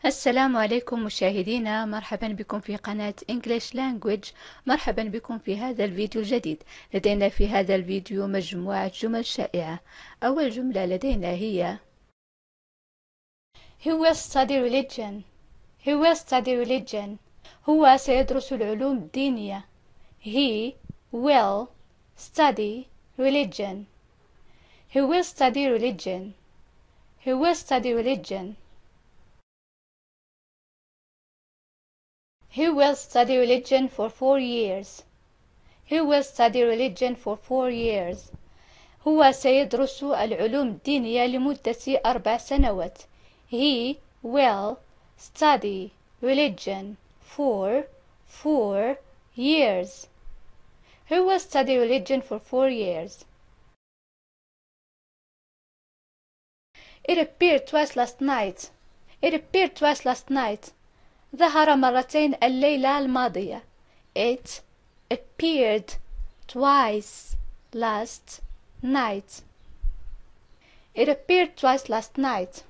السلام عليكم مشاهدينا، مرحبا بكم في قناة English Language. مرحبا بكم في هذا الفيديو الجديد. لدينا في هذا الفيديو مجموعة جمل شائعة. أول جملة لدينا هي He will study religion. He will study religion. هو سيدرس العلوم الدينية. He will study religion. He will study religion. He will study religion. He will study religion for 4 years. He will study religion for 4 years. هو سيدرس العلوم الدينية لمدة 4 سنوات. He will study religion for 4 years. He will study religion for 4 years. It appeared twice last night. It appeared twice last night. ظهر مرتين الليلة الماضية. It appeared twice last night. It appeared twice last night.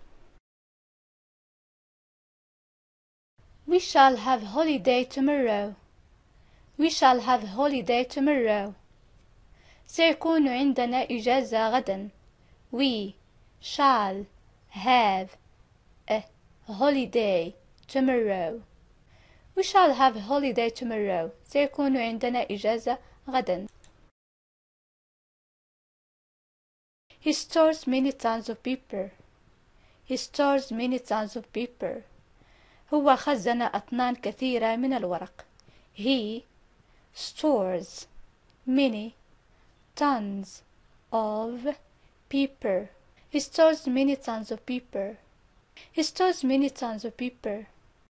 We shall have holiday tomorrow. We shall have holiday tomorrow. سيكون عندنا إجازة غدا. We shall have a holiday tomorrow. We shall have a holiday tomorrow. سيكون عندنا إجازة غدا. He stores many tons of paper. He stores many tons of paper. هو خزن أطنان كثيرة من الورق. He stores many tons of paper. He stores many tons of paper. He stores many tons of paper.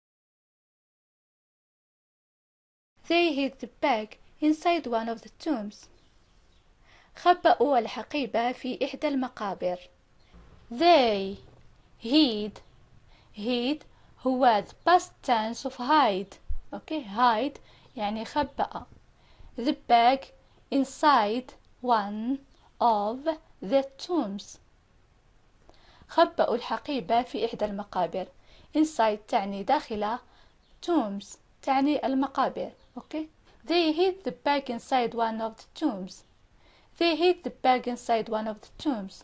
They hid the bag inside one of the tombs. خبأوا الحقيبة في إحدى المقابر. They hid. hid هو the past tense of hide. Okay, hide يعني خبأ. The bag inside one of the tombs. خبأوا الحقيبة في إحدى المقابر. Inside تعني داخل. tombs تعني المقابر. Okay. They hid the bag inside one of the tombs. They hid the bag inside one of the tombs.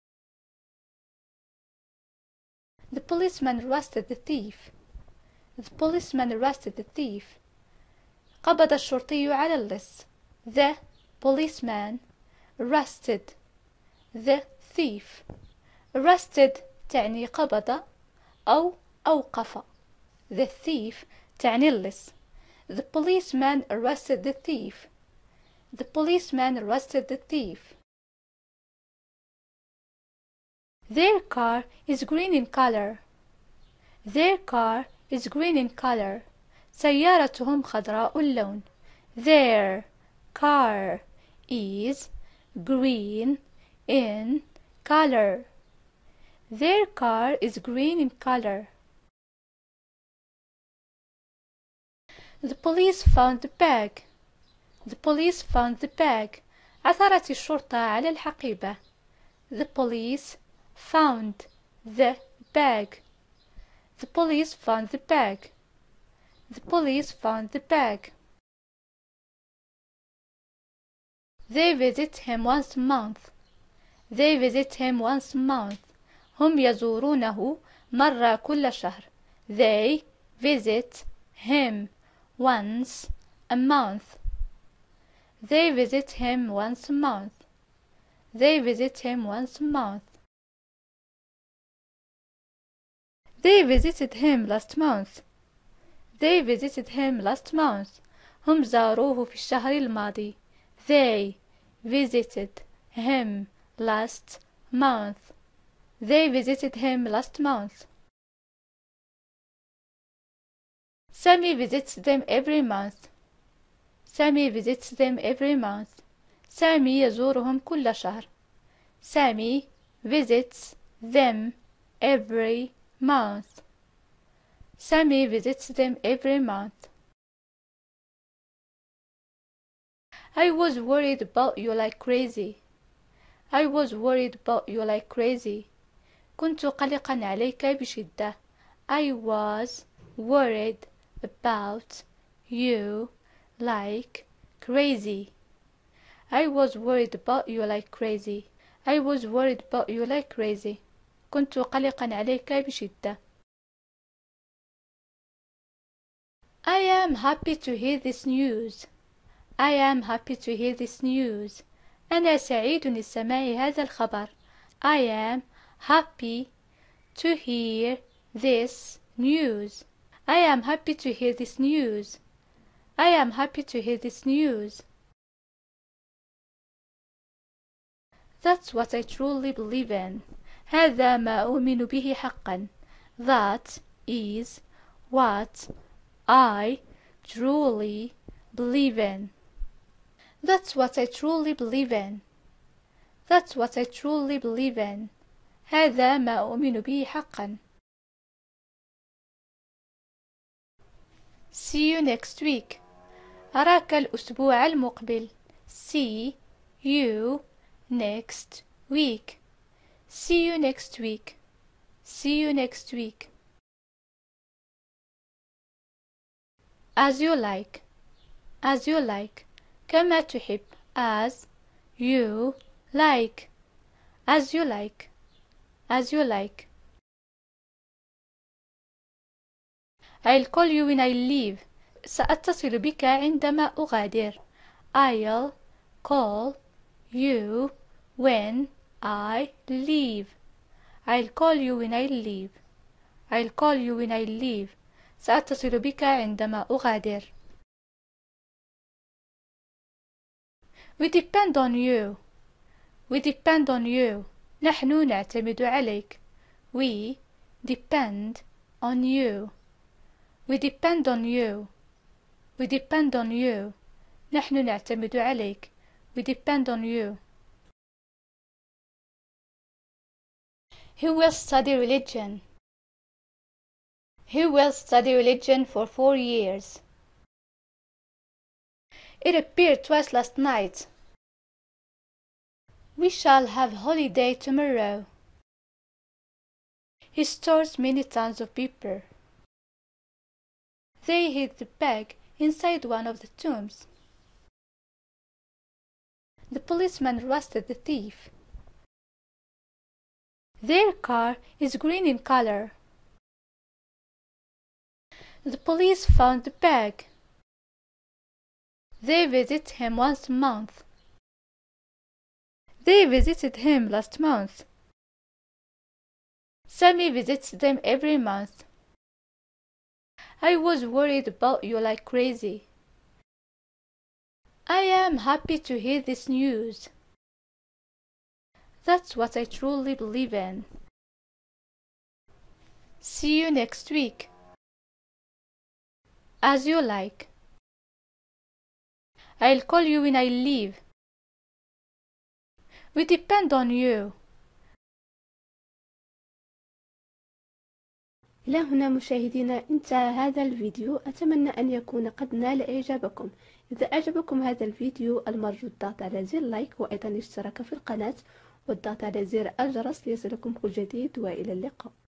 The policeman arrested the thief. The policeman arrested the thief. قبض الشرطي على اللص. The policeman arrested the thief. Arrested تعني قبض أو أوقف. The thief تعني اللص. The policeman arrested the thief. The policeman arrested the thief. Their car is green in color. Their car is green in color. سيارتهم خضراء اللون. Their car is green in color. Their car is green in color. The police found the bag. The police found the bag. عثرت الشرطة على الحقيبة. The police found the bag. The police found the bag. The police found the bag. They visit him once a month. They visit him once a month. هم يزورونه مرة كل شهر. They visit him once a month. They visit him once a month. They visit him once a month. They visited him last month. They visited him last month. هم زاروه في الشهر الماضي. They visited him last month. They visited him last month. Sammy visits them every month. Sammy visits them every month. سامي يزورهم كل شهر. Sammy visits them every month. Sammy visits them every month. I was worried about you like crazy. I was worried about you like crazy. كنت قلقا عليك بشدة. I was worried about you like crazy. I was worried about you like crazy. I was worried about you like crazy. كنت قلقا عليك بشدة. I am happy to hear this news. I am happy to hear this news. أنا سعيد لسماع هذا الخبر. I am happy to hear this news. I am happy to hear this news. I am happy to hear this news. That's what I truly believe in. هذا ما أؤمن به حقا. That is what I truly believe in. That's what I truly believe in. That's what I truly believe in. هذا ما أؤمن به حقا. See you next week. أراك الأسبوع المقبل. See you next week. See you next week. See you next week. As you like. As you like. كما تحب. As you like. As you like. As you like. I'll call you when I leave. سأتصل بك عندما أغادر. I'll call you when I leave. I'll call you when I leave. I'll call you when I leave. سأتصل بك عندما أغادر. We depend on you. We depend on you. نحن نعتمد عليك. We depend on you. We depend on you. We depend on you. نحن نعتمد عليك. We depend on you. He will study religion. He will study religion for 4 years. It appeared twice last night. We shall have holiday tomorrow. He stores many tons of paper. They hid the bag inside one of the tombs. The policeman arrested the thief. Their car is green in color. The police found the bag. They visit him once a month. They visited him last month. Sammy visits them every month. I was worried about you like crazy. I am happy to hear this news. That's what I truly believe in. See you next week. As you like. I'll call you when I leave. We depend on you. إلى هنا مشاهدينا انتهى هذا الفيديو. أتمنى أن يكون قد نال إعجابكم. إذا أعجبكم هذا الفيديو المرجو الضغط على زر لايك وأيضا الاشتراك في القناة والضغط على زر الجرس ليصلكم كل جديد، وإلى اللقاء.